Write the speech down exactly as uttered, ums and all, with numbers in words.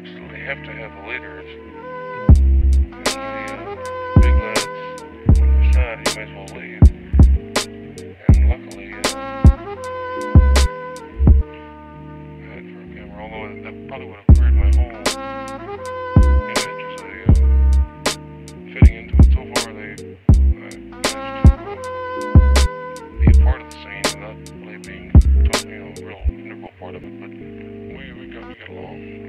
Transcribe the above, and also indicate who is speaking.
Speaker 1: absolutely have to have the leaders. And the uh, big lads, when you decide, you may as well leave. And luckily, uh, I had for a camera, although that probably would have queered my whole image as a uh, fitting into it. So far, they uh, managed to uh, be a part of the scene without really being, you know, a real integral part of it. But we we got we got along.